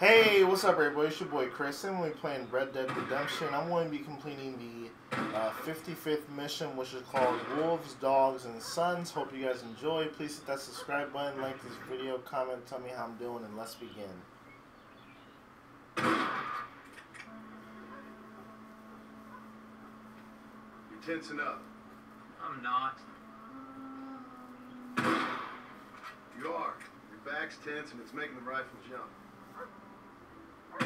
Hey, what's up everybody? It's your boy Chris. I'm going to be playing Red Dead Redemption. I'm going to be completing the 55th mission, which is called Wolves, Dogs, and Sons. Hope you guys enjoy. Please hit that subscribe button, like this video, comment, tell me how I'm doing, and let's begin. You're tensing up. I'm not. You are. Your back's tense and it's making the rifle jump. You're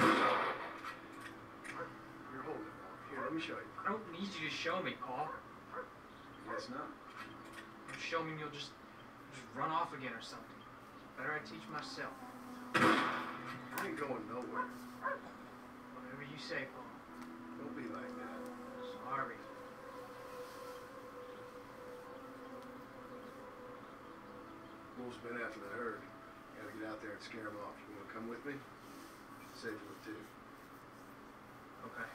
holding it. Here, let me show you. I don't need you to show me, Paul. Guess not. You show me and you'll just run off again or something. Better I teach myself. I ain't going nowhere. Whatever you say, Paul. Don't be like that. Sorry. Wolf's been after the herd. Gotta get out there and scare them off. You wanna come with me? Save you too. Okay.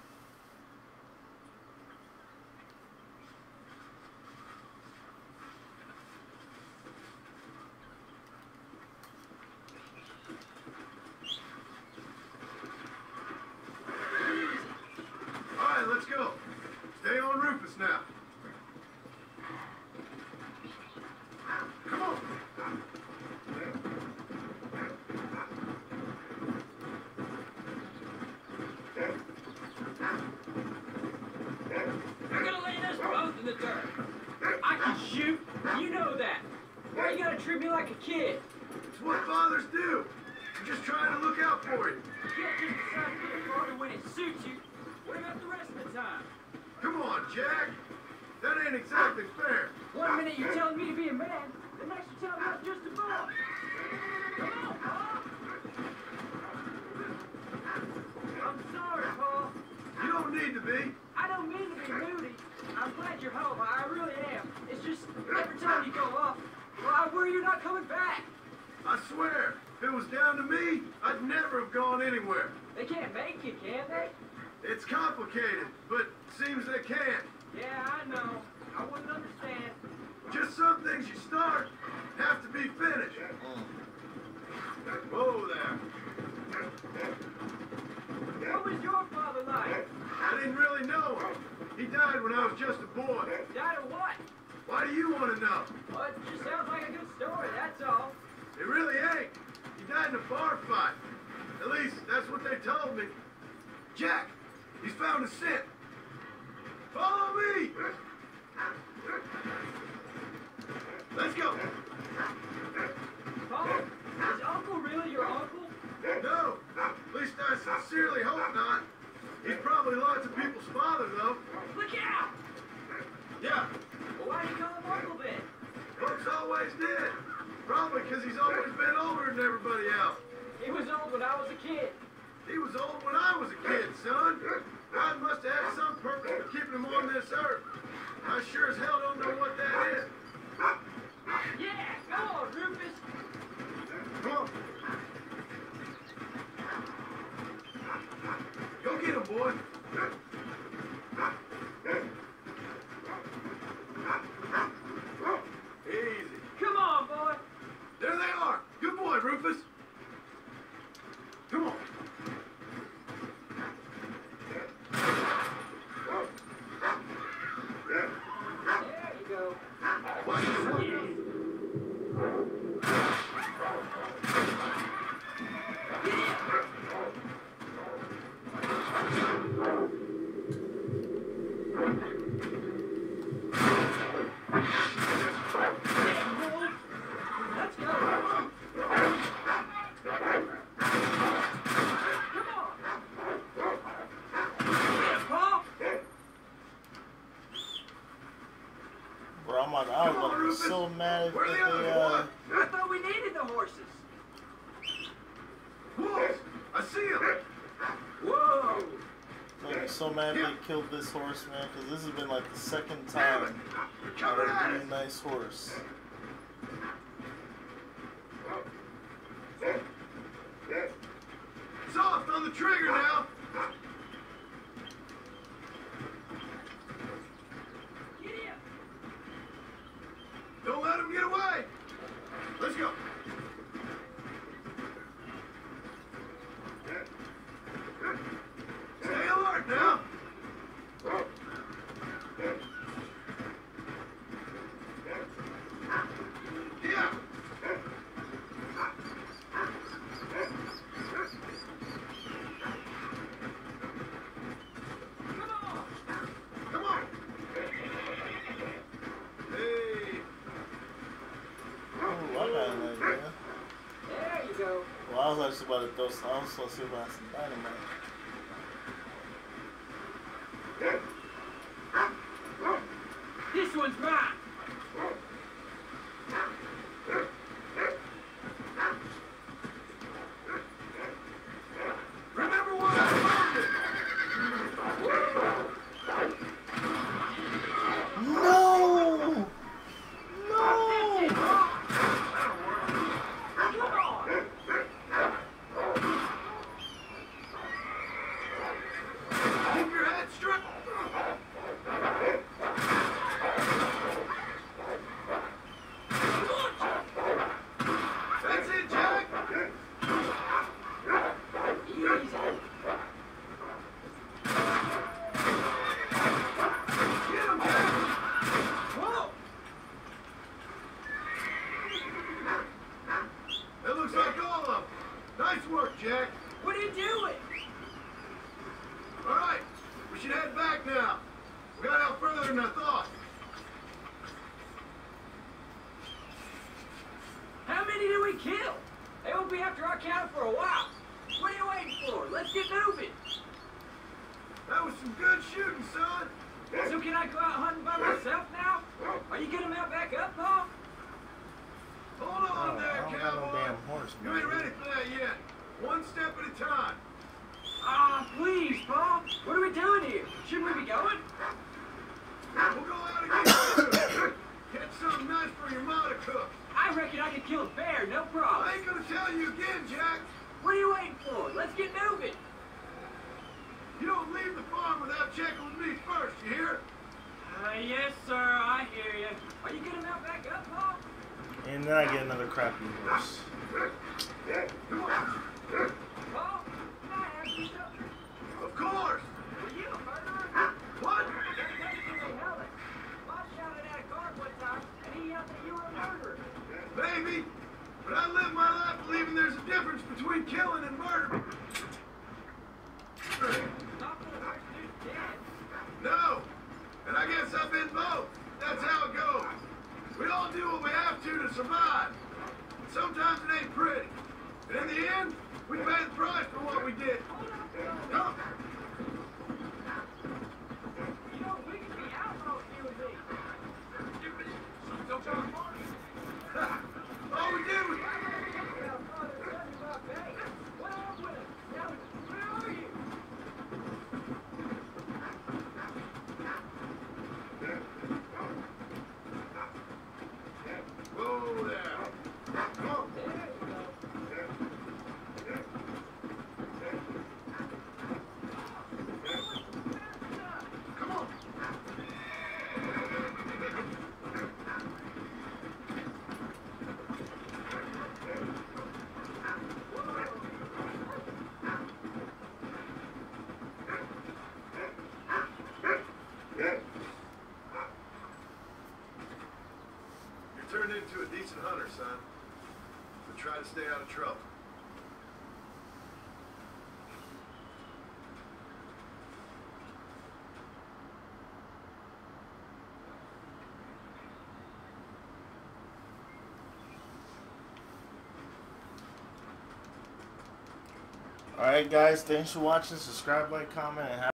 Alright, let's go. Stay on Rufus now. Come on. You're gonna lay us both in the dirt. I can shoot. You know that. Why you gotta treat me like a kid? It's what fathers do. I'm just trying to look out for you. You can't just decide to be a father when it suits you. What about the rest of the time? Come on, Jack. That ain't exactly fair. One minute you're telling me to be a man, the next you're telling me I'm just a boy. Come on, Paul. I'm sorry, Paul. You don't need to be. I don't mean to be moody. I'm glad you're home. I really am. It's just every time you go off, well, I worry you're not coming back. I swear, if it was down to me, I'd never have gone anywhere. They can't make you, can they? It's complicated, but seems they can. Yeah, I know. I wouldn't understand. Just some things you start have to be finished. Whoa there. What was your father like? I didn't really know him. He died when I was just a boy. Died of what? Why do you want to know? Well, it just sounds like a good story, that's all. It really ain't. He died in a bar fight. At least, that's what they told me. Jack, he's found a scent. Follow me! Let's go. Paul, is Uncle really your uncle? No, at least I sincerely hope not. He's probably lots of people's father, though. Look out! Yeah, Well, why do you call him Uncle then? folks always did. Probably because he's always been older than everybody else. He was old when I was a kid. He was old when I was a kid, son. God must have had some purpose for keeping him on this earth. I sure as hell don't know what that is. Yeah, go on, Rufus. Come on. Go get him, boy. Easy. Come on, boy. There they are. Good boy, Rufus. Come on. There you go. Watch yourself. Let's go. Come on. Yeah, Paul. Bro, I'm like, I was gonna be so mad if Where are the they, others, boy? I thought we needed the horses. Wolves! I see him! Whoa. I'd be so mad if they killed this horse, man, because this has been like the second time They're I coming had at a us! really nice horse. Soft on the trigger now! Giddy up. Don't let him get away! Let's go! was actually about to throw some. I was supposed to see if I had some dynamite. This one's mine. Remember what I told you! No! No! Keep your head straight! That's it, Jack! Easy. Get him, Jack! Whoa! That looks like all of them. Nice work, Jack. What are you doing? All right, we should head back now. We got out further than I thought. How many did we kill? They won't be after our cattle for a while. What are you waiting for? Let's get moving. That was some good shooting, son. So can I go out hunting by myself now? Are you gonna mount back up, Paul? Hold on I there, don't got no cowboy. damn horse, You ain't man. ready for that yet. One step at a time. Ah, please, Paul. What are we doing here? Shouldn't we be going? We'll go out and get catch something nice for your ma to cook. I reckon I could kill a bear, no problem. I ain't gonna tell you again, Jack. What are you waiting for? Let's get moving. You don't leave the farm without checking with me first, you hear? Yes, sir. I hear you. Are you gonna mount back up, Paul? And then I get another crappy horse. Come on. Paul, can I ask you something? Of course. Were you a murderer? What? That Mexican named Helen. Bob shouted at a guard one time, and he yelled that you were a murderer. Maybe. But I live my life believing there's a difference between killing and murder. Not for the first dude's dead. No. And I guess I've been both. That's how it goes. We all do what we have to survive. Sometimes it ain't pretty. But in the end, we pay the price for what we did. Come. You know, we could be outlaws, you and me. Don't tell the party. All we did was... What up with him? Now, where are you? Whoa there. Come on. There you go. Come on. You're turned into a decent hunter, son. But try to stay out of trouble. Alright guys, thanks for watching. Subscribe, like, comment, and